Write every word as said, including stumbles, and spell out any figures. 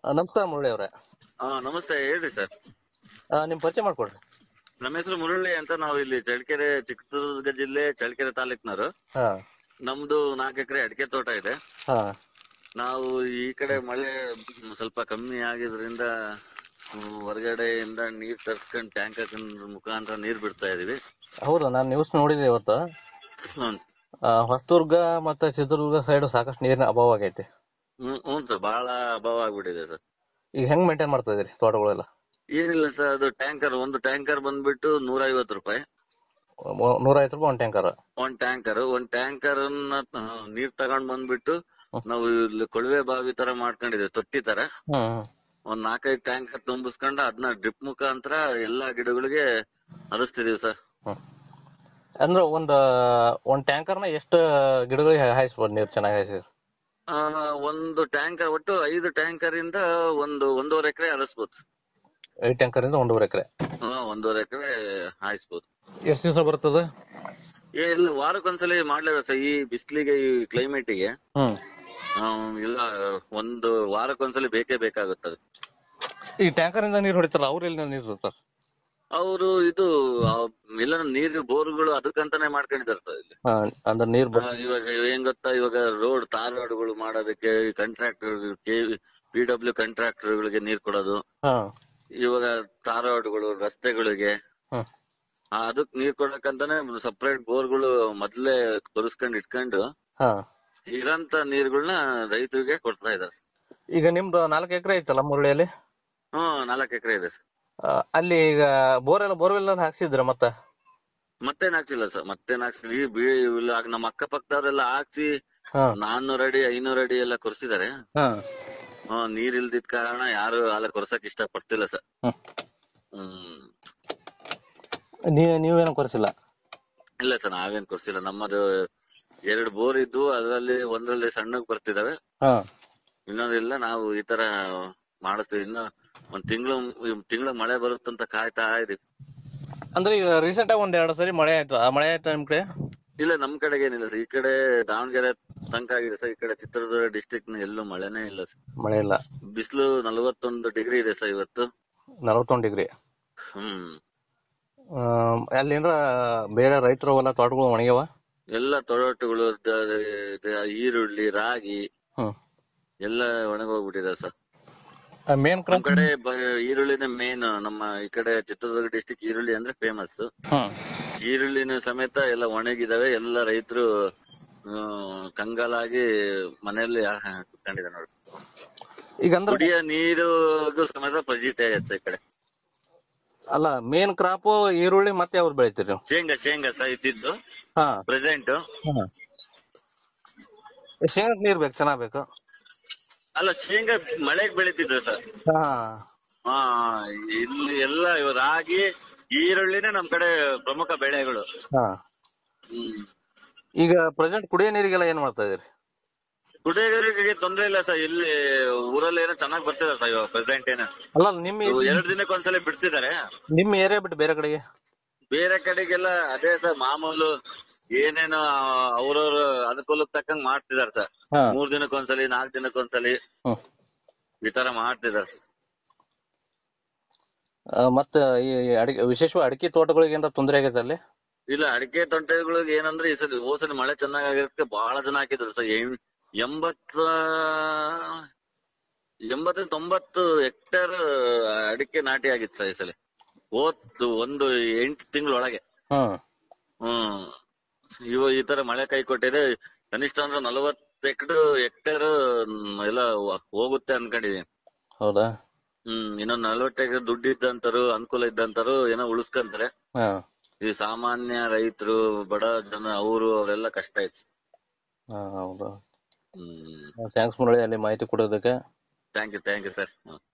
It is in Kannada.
ಆ, ನಮಸ್ಕಾರ ಮುರಳಿ ಅವ್ರೆ. ಹಾ ನಮಸ್ತೆ, ಹೇಳ್ರಿ ಸರ್. ಆ, ನಿಮ್ ಪರಿಚಯ ಮಾಡ್ಕೊಡ್ರಿ. ನಮ್ಮ ಹೆಸರು ಮುರಳಿ ಅಂತ. ನಾವು ಇಲ್ಲಿ ಚಳ್ಳಕೆರೆ, ಚಿತ್ರದುರ್ಗ ಜಿಲ್ಲೆ ಚಳ್ಳಕೆರೆ ತಾಲೂಕ್ನವರು. ಹಾ ನಮ್ದು ನಾಲ್ಕು ಎಕರೆ ಅಡಿಕೆ ತೋಟ ಇದೆ. ಹಾ ನಾವು ಈ ಕಡೆ ಮಳೆ ಸ್ವಲ್ಪ ಕಮ್ಮಿ ಆಗಿದ್ರಿಂದ ಹ್ಮ್, ಹೊರಗಡೆಯಿಂದ ನೀರ್ ತರ್ಸ್ಕೊಂಡ್ ಟ್ಯಾಂಕರ್ ಮುಖಾಂತರ ನೀರ್ ಬಿಡ್ತಾ ಇದೀವಿ. ಹೌದಾ, ನಾನ್ ನ್ಯೂಸ್ ನೋಡಿದೆ ಇವತ್ತು. ಹ್ಮ್ ಆ, ಹೊಸದುರ್ಗ ಮತ್ತೆ ಚಿತ್ರದುರ್ಗ ಸೈಡ್ ಸಾಕಷ್ಟು ನೀರಿನ ಅಭಾವ ಆಗೈತಿ. ಹ್ಮ್ ಹ್ಞೂ ಸರ್, ಬಹಳ ಅಭಾವ ಆಗ್ಬಿಟ್ಟಿದೆ ಸರ್. ಈಗ ಹೆಂಗ್ ಮೇಂಟೈನ್ ಮಾಡ್ತಾ ಇದೀರಿ ತೋಟಗಳೆಲ್ಲ? ಏನಿಲ್ಲ ಸರ್, ಅದು ಟ್ಯಾಂಕರ್ ಒಂದು ಟ್ಯಾಂಕರ್ ಬಂದ್ಬಿಟ್ಟು ನೂರ ಐವತ್ತು ರೂಪಾಯಿ. ಮೂ- ನೂರ ಐವತ್ತು ರೂಪಾಯಿ ಒಂದ್ ಟ್ಯಾಂಕರ್. ಒಂದ್ ಟ್ಯಾಂಕರ್ ಒಂದ್ ಟ್ಯಾಂಕರ್ ನೀರ್ ತಗೊಂಡ್ ಬಂದ್ಬಿಟ್ಟು ನಾವು ಇಲ್ಲಿ ಕೊಳವೆ ಬಾವಿ ತರ ಮಾಡ್ಕೊಂಡಿದ್ದೇವೆ, ತೊಟ್ಟಿ ತರ. ಹ್ಮ್ ಒಂದ್ ನಾಲ್ಕೈದು ಟ್ಯಾಂಕರ್ ತುಂಬಿಸ್ಕೊಂಡು ಅದನ್ನ ಡ್ರಿಪ್ ಮುಖಾಂತರ ಎಲ್ಲಾ ಗಿಡಗಳಿಗೆ ಹರಿಸ್ತಿದೀವಿ ಸರ್. ಹ್ಮ್ ಅಂದ್ರೆ ಒಂದ್ ಒಂದ್ ಟ್ಯಾಂಕರ್ನ ಎಷ್ಟು ಗಿಡಗಳಿಗೆ ಹಾಯಿಸ್ಬೋದು ನೀರು ಚೆನ್ನಾಗಿ ಹಾಯಿಸಿ? ಆ, ಒಂದು ಟ್ಯಾಂಕರ್ ಒಟ್ಟು ಐದು ಟ್ಯಾಂಕರ್ ಇಂದ ಒಂದು ಒಂದೂವರೆ ಎಕರೆ ಹರಿಸ್ಬೋದು. ಐದು ಟ್ಯಾಂಕರ್ ಇಂದ ಒಂದೂವರೆ ಎಕರೆ. ಹಾ, ಒಂದೂವರೆ ಎಕರೆ ಹಾಯಿಸ್ಬೋದು. ಎಷ್ಟು ದಿವಸ ಬರ್ತದೆ? ಏ, ಇಲ್ಲ, ವಾರಕ್ಕೊಂದ್ಸಲಿ ಮಾಡ್ಲೇಬೇಕು ಸರ್. ಈ ಬಿಸಿಲಿಗೆ, ಈ ಕ್ಲೈಮೇಟಿಗೆ ಹ್ಮ್ ಇಲ್ಲ ಒಂದು ವಾರಕ್ಕೊಂದ್ಸಲಿ ಬೇಕೇ ಬೇಕಾಗುತ್ತದೆ. ಈ ಟ್ಯಾಂಕರ್ ಇಂದ ನೀರು ಹೊಡಿತಾರಲ್ಲ, ಅವ್ರು ಎಲ್ಲಿ ನೀರು ಹೊಡಿತಾರ? ಅವರು ಇದು ಆ, ಎಲ್ಲ ನೀರು ಬೋರ್ಗಳು ಅದಕ್ಕಂತಾನೆ ಮಾಡ್ಕೊಂಡಿದ್ದಾರೆ ಸರ್ ಇಲ್ಲಿ. ಹಾ, ಅಂದ್ರೆ ನೀರ್ ಆ, ಇವಾಗ ಏನ್ ಗೊತ್ತಾ, ಇವಾಗ ರೋಡ್ ತಾರ್ ರೋಡ್ಗಳು ಮಾಡೋದಕ್ಕೆ ಕಾಂಟ್ರಾಕ್ಟರ್ ಕೆ ಪಿ ಡಬ್ಲ್ಯೂ ಕಾಂಟ್ರಾಕ್ಟರ್ಗಳಿಗೆ ನೀರ್ ಕೊಡೋದು, ಹಾ ಇವಾಗ ತಾರ್ ರೋಡ್ಗಳು ರಸ್ತೆಗಳಿಗೆ ಹ್ಮ್ ಆ, ಅದಕ್ ನೀರ್ ಕೊಡಕ್ಕಂತಾನೆ ಸಪರೇಟ್ ಬೋರ್ಗಳು ಮೊದ್ಲೇ ಕೊರಿಸ್ಕೊಂಡ್ ಇಟ್ಕೊಂಡು ಹಾ ಇರಂತ ನೀರ್ಗಳನ್ನ ರೈತರಿಗೆ ಕೊಡ್ತಾ ಇದ್ದಾರೆ. ಈಗ ನಿಮ್ದು ನಾಲ್ಕು ಎಕರೆ ಐತಲ್ಲ ಮುರಳಿಯಲ್ಲಿ? ಹ್ಮ್, ನಾಲ್ಕು ಎಕರೆ ಇದೆ ಸರ್. ಆ, ಅಲ್ಲಿ ಈಗ ಬೋರ್ ಎಲ್ಲ ಬೋರ್ವೆಲ್ ಎಲ್ಲ ಹಾಕ್ಸಿದ್ರ ಮತ್ತೆ? ಮತ್ತೇನ್ ಹಾಕ್ಸಿಲ್ಲ ಸರ್, ಮತ್ತೇನ್ ಹಾಕ್ಸಿಲ್ಲ. ಈ ಬೀ ಇಲ್ಲ, ನಮ್ಮ ಅಕ್ಕಪಕ್ಕದವ್ರೆಲ್ಲ ಹಾಕ್ಸಿ ಹಾ ನಾನ್ನೂರ್ ಅಡಿ ಐನೂರ್ ಅಡಿ ಎಲ್ಲ ಕೊರ್ಸಿದಾರೆ. ಹಾ ಹ್ಮ್, ನೀರ್ ಇಲ್ದಿದ್ ಕಾರಣ ಯಾರು ಅಲ್ಲ ಕೊರ್ಸಕ್ ಇಷ್ಟ ಪಡ್ತಿಲ್ಲ ಸರ್. ಹ್ಮ್. ಹ್ಮ್ ನೀವ್ ನೀವೇನು ಕೊರ್ಸಿಲ್ಲ? ಇಲ್ಲ ಸರ್, ನಾವೇನ್ ಕೊರ್ಸಿಲ್ಲ. ನಮ್ಮದು ಎರಡು ಬೋರ್ ಇದ್ವು, ಅದರಲ್ಲಿ ಒಂದ್ರಲ್ಲಿ ಸಣ್ಣಗ್ ಬರ್ತಿದಾವೆ, ಹಾ ಇನ್ನೊಂದಿಲ್ಲ. ನಾವು ಈ ತರ ಮಾಡಿಸ್ತೀವಿ. ಇನ್ನ ಒಂದ್ ತಿಂಗಳು ತಿಂಗಳ ಮಳೆ ಬರುತ್ತಂತ ಕಾಯ್ತಾ ಇದೀವಿ. ಅಂದ್ರೆ ಈಗ ರೀಸೆಂಟ್ ಆಗಿ ಒಂದ್ ಎರಡು ಸರಿ ಮಳೆ ಆಯ್ತು. ಆ ಮಳೆ ಆಯ್ತು ನಿಮ್ ಕಡೆ? ಇಲ್ಲ, ನಮ್ ಕಡೆಗೆ ಏನಿಲ್ಲ ಸರ್. ಈ ಕಡೆ ದಾವಣಗೆರೆ ತನಕ ಆಗಿದೆ ಸರ್. ಈ ಕಡೆ ಚಿತ್ರದುರ್ಗ ಡಿಸ್ಟಿಕ್ ನ ಎಲ್ಲೂ ಮಳೆನೇ ಇಲ್ಲ ಸರ್. ಮಳೆ ಇಲ್ಲ. ಬಿಸಿಲು ನಲವತ್ತೊಂದು ಡಿಗ್ರಿ ಇದೆ ಸರ್ ಇವತ್ತು. ನಲವತ್ತೊಂದು ಡಿಗ್ರಿ. ಹ್ಮ್ ಅಲ್ಲಿಂದ್ರ ಬೇರೆ ರೈತರು ಹೊಲ ತೋಟಗಳು ಒಣಗ್ಯಾವ? ಎಲ್ಲ ತೊಡಟುಗಳು, ಈರುಳ್ಳಿ, ರಾಗಿ ಹ್ಮ್ ಎಲ್ಲ ಒಣಗೋಗ್ಬಿಟ್ಟಿದೆ ಸರ್. ಮೇನ್ ನಮ್ ಕ್ರಾಪ್? ಕಡೆ ಈರುಳ್ಳಿನೇ ಮೇನ್. ನಮ್ಮ ಈ ಕಡೆ ಚಿತ್ರದುರ್ಗ ಡಿಸ್ಟಿಕ್ ಈರುಳ್ಳಿ ಅಂದ್ರೆ ಫೇಮಸ್. ಈರುಳ್ಳಿನ ಸಮೇತ ಎಲ್ಲ ಒಣಗಿದಾವೆ. ಎಲ್ಲ ರೈತರು ಕಂಗಾಲಾಗಿ ಮನೆಯಲ್ಲಿ ಕುತ್ಕೊಂಡಿದ್ದಾರೆ ನೋಡಿ. ಈಗ ಅಂದ್ರೆ ಕುಡಿಯೋ ನೀರು ಸಮೇತ ಫಜೀತಿ ಆಗತ್ತೆ ಈ ಕಡೆ. ಅಲ್ಲ, ಮೇನ್ ಕ್ರಾಪ್ ಈರುಳ್ಳಿ, ಮತ್ತೆ ಯಾವ್ದು ಬೆಳಿತೀರಿ? ಶೇಂಗಾ ಶೇಂಗಾ ಸಹ ಇದ್ದಿದ್ದು ಹಾ ಪ್ರೆಸೆಂಟ್. ಶೇಂಗಾಕ್ ನೀರ್ ಬೇಕು, ಚೆನ್ನಾಗ್ ಬೇಕು. ಅಲ್ಲ, ಶೇಂಗಾ ಮಳೆಗ್ ಬೆಳಿತಿದ್ರು ಸರ್. ಹಾ ಹಾ, ಇಲ್ಲಿ ಎಲ್ಲ ಇವ್ ರಾಗಿ, ಈರುಳ್ಳಿನೇ ನಮ್ ಕಡೆ ಪ್ರಮುಖ ಬೆಳೆಗಳು. ಹಾ ಹ್ಮ್ ಈಗ ಪ್ರೆಸೆಂಟ್ ಕುಡಿಯೋ ನೀರಿಗೆಲ್ಲ ಏನ್ ಮಾಡ್ತಾ ಇದೀರಿ? ಕುಡಿಯೋರಿಗೆ ತೊಂದ್ರೆ ಇಲ್ಲ ಸರ್. ಇಲ್ಲಿ ಊರಲ್ಲಿ ಏನೋ ಚೆನ್ನಾಗ್ ಬರ್ತಿದಾರೆ ಸರ್ ಇವಾಗ ಪ್ರೆಸೆಂಟ್. ಏನ ಅಲ್ಲ, ನಿಮ್ಮ ಎರಡ್ ದಿನಕ್ಕೆ ಒಂದ್ಸಲ ಬಿಡ್ತಿದ್ದಾರೆ. ನಿಮ್ಮ ಏರಿಯಾ ಬಿಟ್ಟು ಬೇರೆ ಕಡೆಗೆ? ಬೇರೆ ಕಡೆಗೆಲ್ಲ ಅದೇ ಸರ್, ಮಾಮೂಲು ಏನೇನೋ ಅವ್ರವ್ರ ಅನುಕೂಲಕ್ಕೆ ತಕ್ಕಂಗ್ ಮಾಡ್ತಿದಾರೆ ಸರ್. ಹಾ ಮೂರ್ ದಿನಕ್ಕೊಂದ್ಸಲಿ, ನಾಲ್ಕ್ ದಿನಕ್ಕೊಂದ್ಸಲಿ ಹ್ಮ್. ಈ ತರ ಮಾಡ್ತಿದಾರೆ ಸರ್. ಆ, ಮತ್ತೆ ಈ ಅಡಿಕೆ, ವಿಶೇಷವಾಗಿ ಅಡಿಕೆ ತೋಟಗಳಿಗೆ ಏನಾರ ತೊಂದರೆ ಆಗೈತೆ ಅಲ್ಲಿ? ಇಲ್ಲ, ಅಡಿಕೆ ತೊಂಟೆಗಳಿಗೆ ಏನಂದ್ರೆ ಈ ಸಲ ಹೋದ್ಸಲಿ ಮಳೆ ಚೆನ್ನಾಗಿರೋದಕ್ಕೆ ಬಹಳ ಜನ ಹಾಕಿದ್ರು ಸರ್. ಎಂಬತ್ತ ಎಂಬತ್ತ ತೊಂಬತ್ತು ಹೆಕ್ಟೇರ್ ಅಡಿಕೆ ನಾಟಿ ಆಗಿತ್ತು ಸರ್ ಈ ಸಲ. ಹೋದ್ ಒಂದು ಎಂಟು ತಿಂಗಳೊಳಗೆ. ಹ್ಮ್ ಹ್ಮ್ ಇವ ಈ ತರ ಮಳೆ ಕೈ ಕೊಟ್ಟಿದೆ. ಕನಿಷ್ಠ ಅಂದ್ರೆ ನಲವತ್ತು ಎಕರೆ ಹೆಕ್ಟೇರ್ ಎಲ್ಲ ಹೋಗುತ್ತೆ ಅನ್ಕೊಂಡಿದೀನಿ. ಹೌದಾ? ಹ್ಮ್ ಇನ್ನೊಂದ್ ನಲ್ವತ್ತು ಎಕರೆ ದುಡ್ಡು ಇದ್ದಂತರು, ಅನುಕೂಲ ಇದ್ದಂತರು ಏನೋ ಉಳಿಸ್ಕೊಂತಾರೆ. ಹಾ ಈ ಸಾಮಾನ್ಯ ರೈತರು, ಬಡ ಜನ, ಅವರು ಅವರೆಲ್ಲ ಕಷ್ಟ ಐತಿ. ಹಾ ಹೌದಾ. ಹ್ಮ್ ಥ್ಯಾಂಕ್ಸ್ ಮುರಳಿ, ಅಲ್ಲಿ ಮಾಹಿತಿ ಕೊಡೋದಕ್ಕೆ. Thank you thank you sir.